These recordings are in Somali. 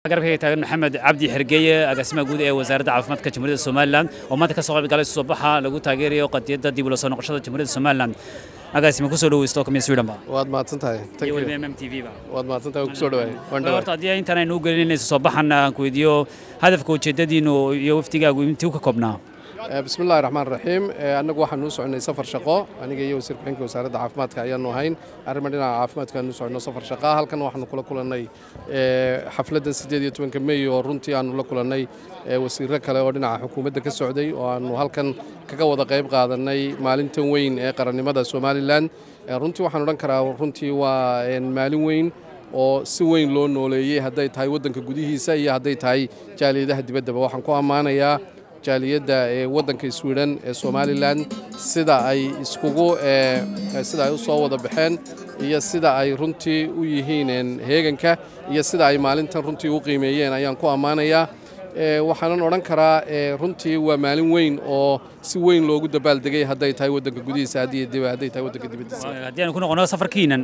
garabkayga taagan maxamed cabdi xergeeye agaasimaha guud ee wasaaradda caafimaadka jamhuuriyadda Soomaaliland oo maanta ka soo qayb galay soo baxa lagu taageerayo qadiyadda dib u soo noqoshada jamhuuriyadda Soomaaliland agaasima ku soo dhaweystay Stockholm Sweden ba waad maadsantahay iyo MMTV ba waad maadsantahay ku soo dhawaay horta hadii intaan aynu gelinayso soo baxan aan ku weydiyo hadafka ujeedadiinu iyo waftigaagu intii ka koobnaa بسم الله الرحمن الرحيم أنا جوا حنوس عنا سفر شقاء أنا جاي وسير بحنك وسارد عافمات كأيان نوهين أرمدنا عافمات كان نوس عنا سفر شقاء هل كانوا إحنا كل ناي حفلة سجدية توين كمية ورنتي عن كل ناي وسير كلا ودنا حكومة السعودية وأنه هل كان كجوا ضقيب قاعد ناي مالين توين قرن مدى سوماليلاند رنتي وحنا نكرا رنتي ومالين وين oo si weyn loo nooleeyay haday tahay wadanka gudihiisa iyo haday tahay jaaliyadaha dibadda waxaan ku amaanayaa jaaliyada wadanka Sweden ee Somaliland sida ay iskugu sida ay u soo wada baxeen iyo sida ay runtii u yihiin heeganka iyo sida ay maalintan runtii u qiimeeyeen ayaan ku amaanayaa waxaan oran karaa runtii waa maalin weyn oo si weyn loogu dabaaldegay haday tahay wadanka gudihiisa haday tahay wadanka dibaddiisa hadii aan ku noqono safarkiinan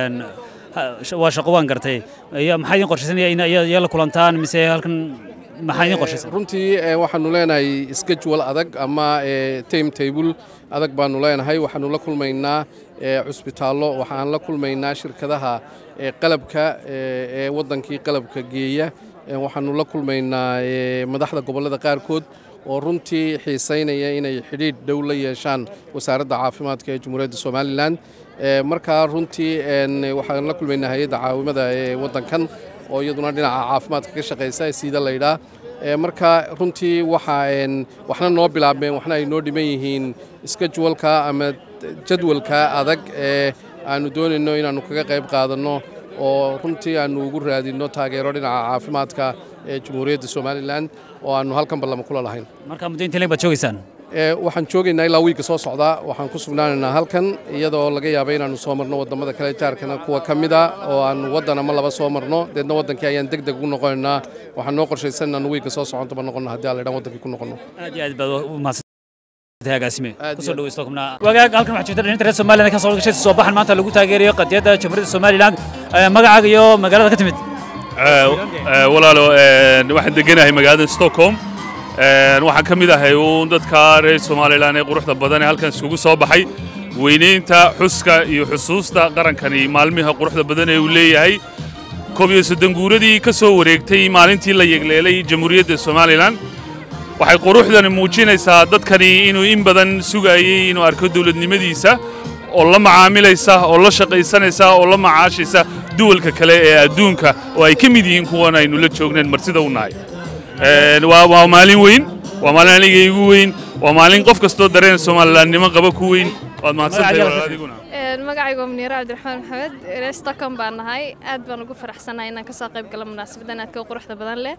waa shaqo waan gartay maxay idin qorshaysanayeen in la kulantaan mise halkan maxay idin qorshaysan runtii waxaanu leenahay schedule adag ama timetable adag baanu leenahay waxaanu la kulmaynaa cusbitaallo waxaan la kulmaynaa shirkadaha qalabka ee wadankii qalabka geeya waxaanu la kulmaynaa madaxda gobolada qaarkood oo runtii xiisaynaya inay xidhiidh dhow la yeeshaan wasaaradda caafimaadka ee Jamhuuriyadda Soomaaliland marka runtii waxaan la kulmaynaa hay'adda caawimada ee wadankan oo iyaduna dhinaca caafimaadka ka shaqeysa sida la yiraahdo marka runtii waxna noo bilaabeen waxna ay noo dhiman yihiin schedule-ka ama jadwalka adag ee aanu doonayno inaanu kaga qayb qaadano oo runtii aanu ugu raadino taageero dhinaca caafimaadka ee Jamhuuriyadda Soomaaliland oo aanu halkan ballan kula lahayn marka muddo inta leeg baad joogaysaan waxaan joogaynaa ilaa wiilka soo socda waxaan ku sugnaanaynaa halkan iyadoo laga yaabo inaanu soo marno wadamada kale jaarkana kuwa kamida oo aan wadan ama laba soo marno deedna wadankii ayaan degdeg ugu noqonaynaa waxaan noo qorshaysan inaanu wiilka soo soconta noqono haddii aan leeyahay wadankii ku noqono aad iyo aad baad u mahadsantahay agaasime ku soo dhaweystay Stockholm wagaag halkan waxa jirta dhinta reer Soomaaliland ka soo gashay soo baxan maanta lagu taageerayo qadiyadda Jamhuuriyadda Soomaaliland magacaaga iyo magaalada ka timid walaalo waxaan deganahay magaalada Stockholm waxaan ka mid ahay dadka reer Soomaaliland ee quruxda badan ee halkan isugu soo baxay weynaynta xuska iyo xusuusta qarankani maalmaha quruxda badan ee uu leeyahay koobiyo soddon guuradii ka soo wareegtay maalintii la yegleelay Jamhuuriyadda Soomaaliland waxay quruxdan muujinaysaa dadkani inuu in badan sugayay inuu arko dawladnimadiisa oo la macaamilaysa oo la shaqaysanaysa oo la macaashaysa duwalka kale ee adduunka oo ay ka mid yihiin kuwan aynu la joogneen marsida u nahay waa maalin weyn waa maalin aniga igu weyn waa maalin qof kastoo dareen Soomaalilandnimo qaba ku weyn waad mahadsantahay walaadiguna magacaygu Munira Cabdiraxmaan Maxamed ee Stockholm baan nahay aad baan ugu faraxsanahay inaan ka soo qayb galo munaasabadan aad ka quruxda badan leh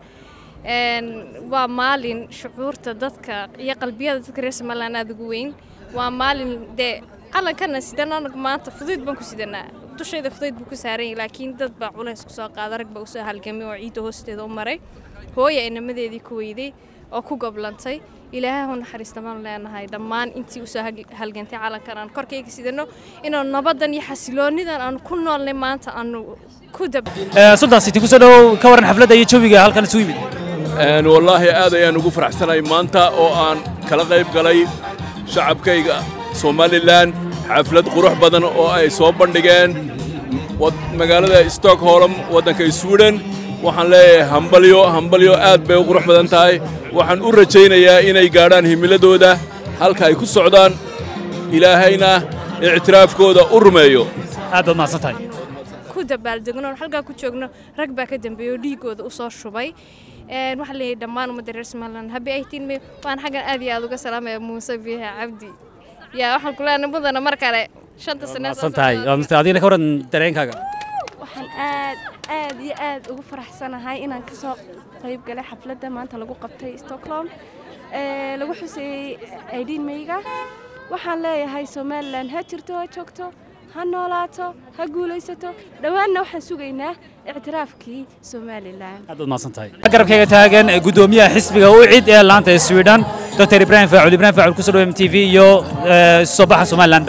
waa maalin shucuurta dadka iyo qalbiyada dadka reer Soomaaliland aad ugu weyn waa maalin calankan sidana maanta fudud baan ku sidanaa dushayda fudud buu ku saaran yahay laakiin dad baa culays ku soo qaaday rag baa u soo halgamay oo ciid hoosteeda u maray hooyo inamadeedii ku weyday oo ku goblantay ilaahay uu naxariistamaan leenahay dhammaan intii u soo halgantay calankan aan korkayga sidano inaan nabadan iyo xasiloonidan aan ku noolnay maanta aan ku dab Sultan City ku soo dhaw ka waran xafladda iyo jawiga halkan soo yimid والله هذا يعني نقول فرحتنا مانتا أو أن كلا غيب قلي شعب كيجا Somaliland حفلة قروح بدن أو أي صوب بندقين مقالة ستوكهولم ودن كي سويدن وحن له همبليو آد بقروح بدن تاي وحن أورجينا يا إنا يقارن هميلدو ده هل كاي كسعودان إلى هنا اعتراف كودا أرميو هذا ما صتاي كودا بالدقنا الحلقة كتشوجنا ركبة كدم بيودي كودا وصار شوي waxaa leeyahay dhammaan ummadda reer Soomaaliland habi ay tiin waan xagan aad iyo aad uga salaamay Muuse Biixi Cabdi waxaan ku leenahay mudana mar kale 5 sano santahay adiina ka waran dareenkaaga waxaan aad iyo aad ugu faraxsanahay inaan ka soo qayb galay xafladda maanta lagu qabtay Stockholm lagu xusay 18 May-ga waxaan leeyahay Soomaaliland ha jirto ha joogto ha noolaato ha guulaysato dhawaanna waxaan sugaynaa اعترافكي Somaliland aad ma santahay garabkayga taagan gudoomiyaha xisbiga u cid ee laanta Sweden Dr. Ibrahim Faacul ku soo dhaw MTV iyo soo baxa Somaliland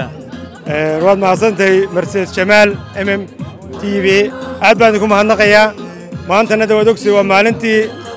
waad ma santahay Mercedes Jamal MMTV aad baan ku mahadnaqayaa maantana dawadogsi waa maalintii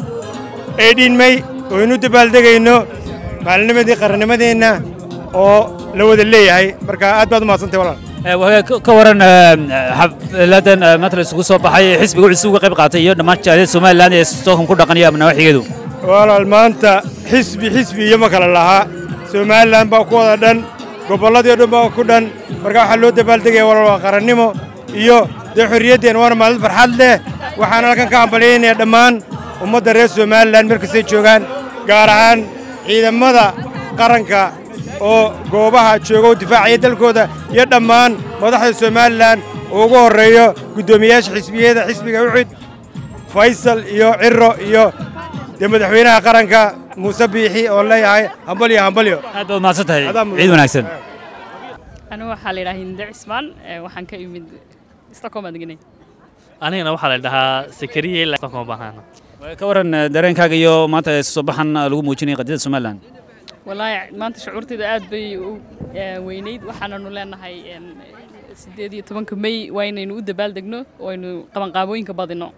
18 May oo aynu dabaaldegayno maalinimadii qarannimadeenna oo la wada leeyahay marka aad baad u mahadsantahay walaal ka waran xafladan maanta isugu soo baxay xisbiga cusub uga qayb qaatay iyo dhammaan jaaliyada Soomaaliland ee Stockholm ku dhaqanaya nawaaxigeedu walaal maanta xisbi iyo ma kala laha Soomaaliland baa ku wada dhan gobolladii dhan baa ku dhan marka waxa loo dabaaldegaya walaal qarannimo iyo xorriyadeen waana maalin farxad leh waxaan halkan ka hambalyeynaa dhammaan ummadda reer Soomaaliland markay joogaan gaar ahaan ciidamada qaranka oo goobaha jooga difaacaya dalkooda iyo dhammaan madaxda Soomaaliland oo ugu horeeyo gudoomiyaasha xisbiyada xisbiga Uxud Faysal iyo Cirro iyo madaxweynaha qaranka Muuse Biixi oo leeyahay hambalyo aad baad mahadsantahay ciid wanaagsan anigu waxa la yiraahdaa Hinde Cismaan waxaan ka imid Stockholm deganay anigana waxa la dhahaa Sakariye Stockholm baahana ka waran dareenkaaga iyo maanta soo baxan lagu muujinay qadiyada Soomaaliland والله ما أنت شعورتي ده أدبي وينيد وحنا نقولنا هاي سديدي طبعا كمي وين إنه ده بالدقنا وإنه طبعا قابوين كبادنا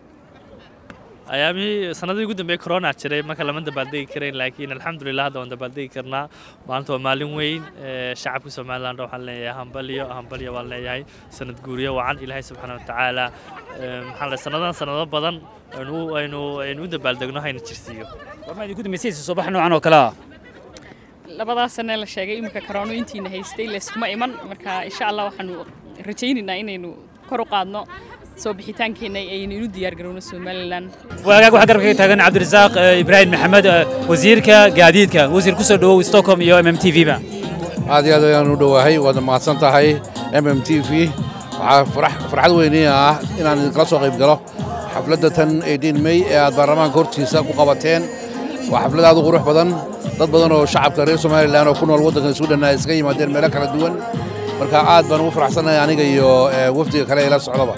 أيامي سنة يقول دم كورونا أشتري ما كلام ده بالدق كرين لكن الحمد لله هذا وند بالدق كرنا ما أنتوا معلوم وين شعب سومالان روح لنا يا همبليا والله ياي سنة جوريا وعن إلهي سبحانه وتعالى حال سنة بدن إنه ده بالدقنا هاي نتشرسيه وما يقول مسيس الصباح نوعا وكلا labadaas sano la sheegay imka corona intiina haystay la iskuma iman marka insha Allah waxaanu rajaynaynaa inaynu kor u qaadno soo bixitaankeena aynu u diyaar garowno Soomaaliland waxa garabka taagan Cabdirasaaq Ibrahim Maxamed wasiirka gaadiidka wasiir ku soo dhawow Stockholm iyo MMTV ba aad iyo aad ayaan u dhawahay wada mahadsan tahay MMTV waxa farxad weyn ah inaan ka soo qayb galo xafladda tan 18 May ee aad baarlamaanka hortiisa ku qabateen waa xaflad aad u qurux badan dad badan oo shacabka reer Soomaaliland oo ku nool waddanka Suudaan ay iska yimaadeen meelo kala duwan marka aad baan ugu faraxsanahay aniga iyo wafdiga kale ila socdaba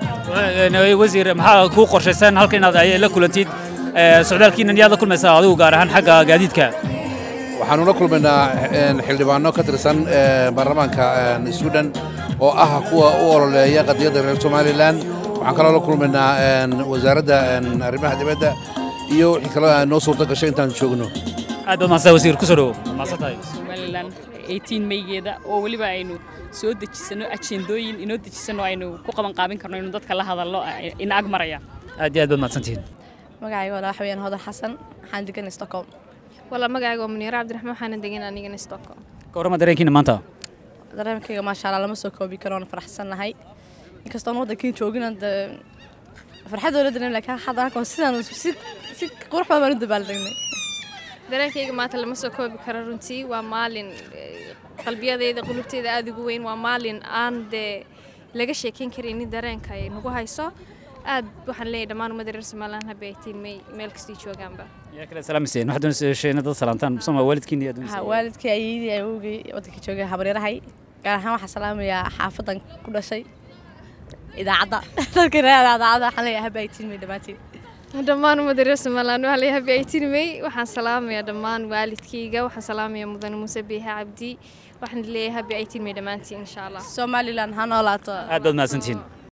wasiir maxaa ku qorshaysan halkan inaad ay la kulantid socdaalkiina yaad la kulmaysaa adigu gaar ahaan xagga gaadiidka waxaanu la kulmaynaa xildhibaano ka tirsan baarlamaanka Suudaan oo ah kuwa u ololeeya qadiyadda reer Soomaaliland waxaan kaloo la kulmaynaa wasaaradda arrimaha dibadda iyo wixii kale noo suurta gashay intaan joogno aad baad mahadsan wasiir ku soo dhawow mahadsantahay Soomaaliland 18 Maygeeda oo waliba aynu soo dejisano ajendooyin inoo dejisano aynu ku qaban qaabin karno inuu dadka la hadallo in ag maraya aad iyo aad baad mahadsantihiin magacayga waa Xawiyaan Hodan Xasan waxaan degan Stockholm wala magacayga waa Muniira Cabdiraxmaan waxaan degan aniga Stockholm ka warama dareenkiina maanta dareenkayga ma sha Allah lama soo koobi karo faraxsanahay inkastoo waddanka joogina farxad walaadna laakiin hadda ka sidaan si qurux badan u dabaaldegnay dareenkayga maanta lama soo koobi karo runtii waa maalin qalbiyadayda qulubtayda aad ugu weyn waa maalin aan laga sheekeyn karin dareenka ay nagu hayso aad waxaan leeyahay dhammaan ummadda reer Soomaaliland habay 18 May meel kasta joogaanba yaa kala salaamseen waxaad doonaysaa dad salaantaan sama waalidkiina iyo ha waalidkay ayidii ay uugay waddanka joogay habaryarahay gaar ahaan waxa salaamaya xaafadan ku dhashay idaacada dadka idaacada waxaan leeyahay habay 18 May dhamaantiin dhammaan ummadda reer Soomaaliland waxaan leeyahay habay 18 May waxaan salaamayaa dhammaan waalidkayga waxaan salaamayaa mudane Muuse Biixi Cabdi waxaan leeyahay habay 18 May dhamaantiin insha Allah Soomaaliland ha noolaato aad baad mahadsantihiin